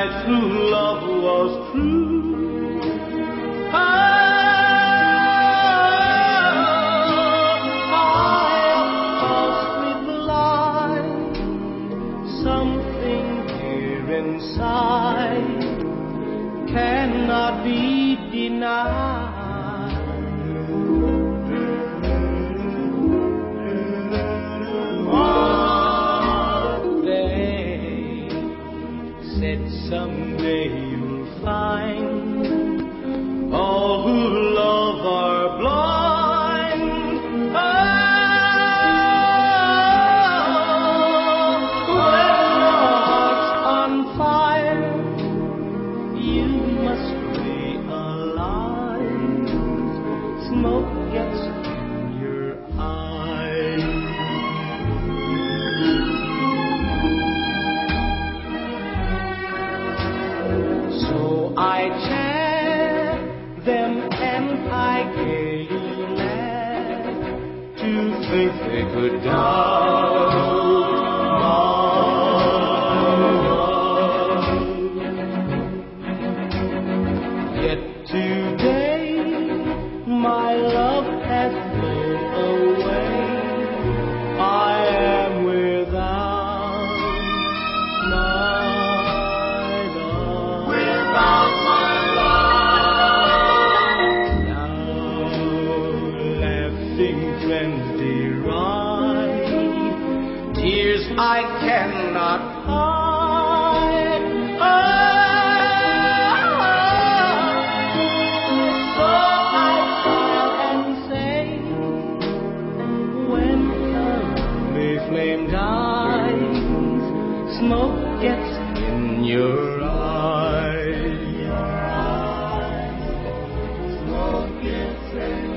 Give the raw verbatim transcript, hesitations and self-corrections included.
true love was true. Oh, I must reply something here inside cannot be denied. Someday you'll find all who love are blind. Oh, when your heart's on fire, you must realize smoke gets in your eyes. I chant them and I gaily laugh to think they could doubt my love. Yet today my love has flown away. I am without my love. Without I cannot hide. Oh, so I smile and say, when the lovely flame dies, smoke gets in your eyes. Smoke gets in